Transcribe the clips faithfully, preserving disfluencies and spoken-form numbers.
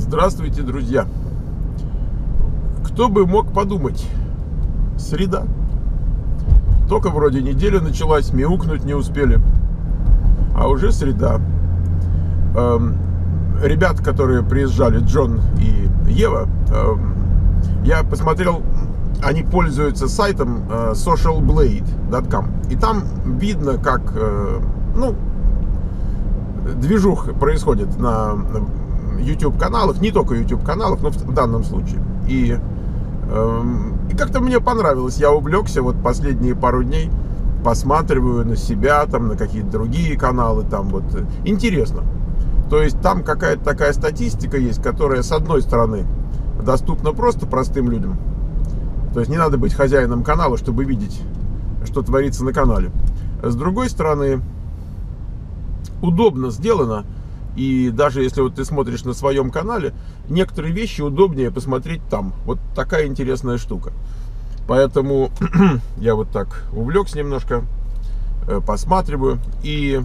Здравствуйте, друзья! Кто бы мог подумать? Среда. Только вроде неделя началась, мяукнуть не успели. А уже среда. Эм, ребят, которые приезжали, Джон и Ева, эм, я посмотрел, они пользуются сайтом э, social blade точка com. И там видно, как э, ну, движух происходит на YouTube-каналах, не только YouTube-каналах, но в данном случае. И, э, и как-то мне понравилось, я увлекся вот последние пару дней, посматриваю на себя, там, на какие-то другие каналы, там вот, интересно. То есть там какая-то такая статистика есть, которая, с одной стороны, доступна просто простым людям. То есть не надо быть хозяином канала, чтобы видеть, что творится на канале. С другой стороны, удобно сделано. И даже если вот ты смотришь на своем канале, некоторые вещи удобнее посмотреть там. Вот такая интересная штука. Поэтому я вот так увлекся немножко, посматриваю. И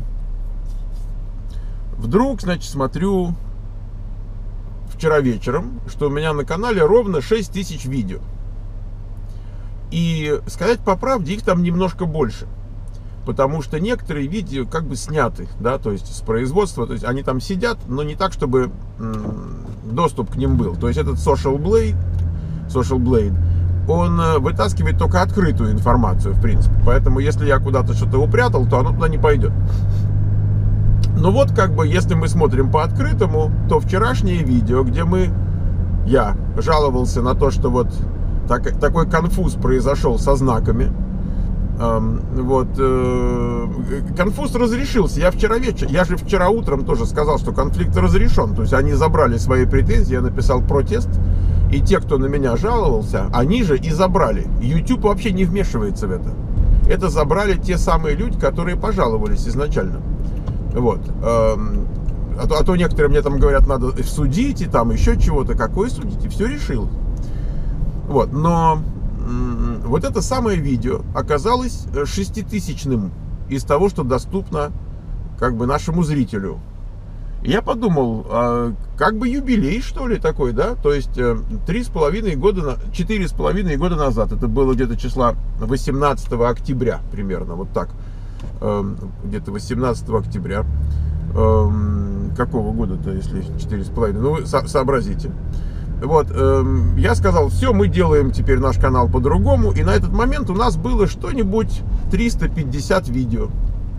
вдруг, значит, смотрю вчера вечером, что у меня на канале ровно шесть тысяч видео. И сказать по правде, их там немножко больше. Потому что некоторые видео как бы сняты, да, то есть с производства, то есть они там сидят, но не так, чтобы доступ к ним был. То есть этот Social Blade, Social Blade, он вытаскивает только открытую информацию, в принципе. Поэтому если я куда-то что-то упрятал, то оно туда не пойдет. Но вот как бы, если мы смотрим по открытому, то вчерашнее видео, где мы, я жаловался на то, что вот так, такой конфуз произошел со знаками. Вот, конфуз разрешился. Я вчера вечером, я же вчера утром тоже сказал, что конфликт разрешен. То есть они забрали свои претензии, я написал протест. И те, кто на меня жаловался, они же и забрали. YouTube вообще не вмешивается в это. Это забрали те самые люди, которые пожаловались изначально. Вот. А то, а то некоторые мне там говорят, надо судить и там еще чего-то. Какое судить? И все решил. Вот, но вот это самое видео оказалось шеститысячным из того, что доступно как бы нашему зрителю. И я подумал, а как бы юбилей, что ли, такой, да? То есть три с половиной года, четыре с половиной года назад, это было где-то числа восемнадцатого октября примерно, вот так, где-то восемнадцатого октября. Какого года-то, если четыре с половиной? Ну, вы сообразите. Вот, э, я сказал, все, мы делаем теперь наш канал по-другому. И на этот момент у нас было что-нибудь триста пятьдесят видео.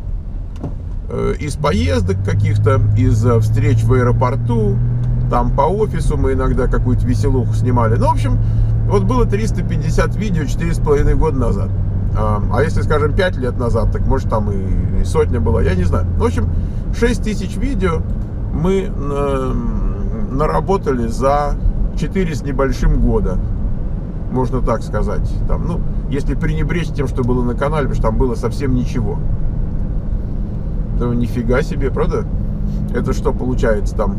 Э, из поездок каких-то, из э, встреч в аэропорту, там по офису мы иногда какую-то веселуху снимали. Ну, в общем, вот было триста пятьдесят видео четыре с половиной года назад. А, а если, скажем, пять лет назад, так может там и, и сотня была, я не знаю. В общем, шесть тысяч видео мы э, наработали за четыре с небольшим года, можно так сказать. Там, ну, если пренебречь тем, что было на канале, потому что там было совсем ничего. Да нифига себе, правда? Это что получается там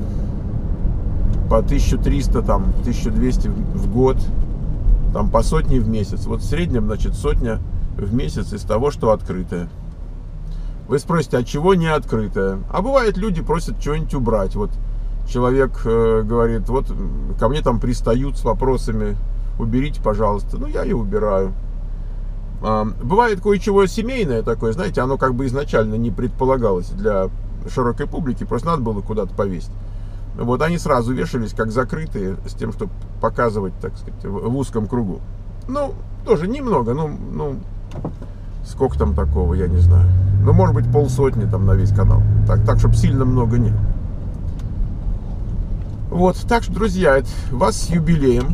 по тысяча триста, там тысяча двести в год, там по сотне в месяц. Вот в среднем, значит, сотня в месяц из того, что открытое. Вы спросите, а чего не открытое? А бывает, люди просят что-нибудь убрать. Вот человек э, говорит, вот ко мне там пристают с вопросами, уберите, пожалуйста. Ну, я и убираю. А, бывает кое-чего семейное такое, знаете, оно как бы изначально не предполагалось для широкой публики, просто надо было куда-то повесить. Вот они сразу вешались как закрытые, с тем, чтобы показывать, так сказать, в, в узком кругу. Ну, тоже немного, ну, ну, сколько там такого, я не знаю. Ну, может быть, полсотни там на весь канал. Так, так чтобы сильно много нет. Вот, так что, друзья, это вас с юбилеем.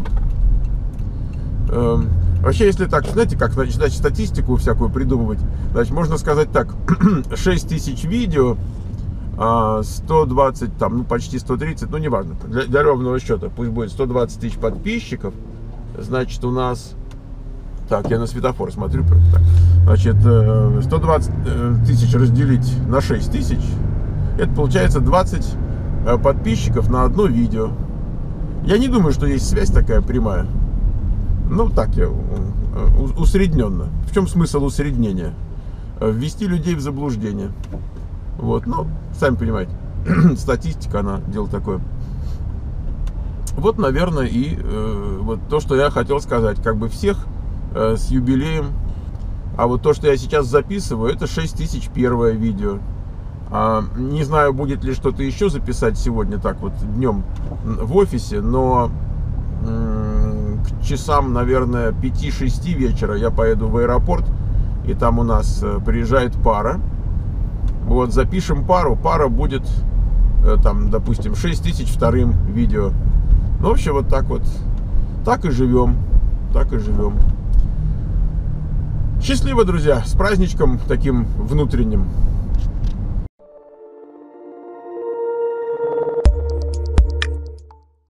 Эм, вообще, если так, знаете, как начинать статистику всякую придумывать, значит, можно сказать так, шесть тысяч видео, сто двадцать, там, ну, почти сто тридцать, ну, неважно, для, для ровного счета, пусть будет сто двадцать тысяч подписчиков, значит, у нас, так, я на светофор смотрю, так, значит, сто двадцать тысяч разделить на шесть тысяч, это получается двадцать подписчиков на одно видео. Я не думаю, что есть связь такая прямая. Ну, так я усредненно. В чем смысл усреднения? Ввести людей в заблуждение. Вот, ну, сами понимаете, статистика, она дело такое. Вот, наверное, и э, вот то, что я хотел сказать. Как бы всех э, с юбилеем. А вот то, что я сейчас записываю, это шесть тысяч первое видео. А, не знаю, будет ли что-то еще записать сегодня, так вот, днем в офисе, но м- к часам, наверное, пяти-шести вечера я поеду в аэропорт, и там у нас э, приезжает пара. Вот, запишем пару, пара будет, э, там, допустим, шесть тысяч вторым видео. Ну, в общем, вот так вот, так и живем, так и живем. Счастливо, друзья, с праздничком таким внутренним.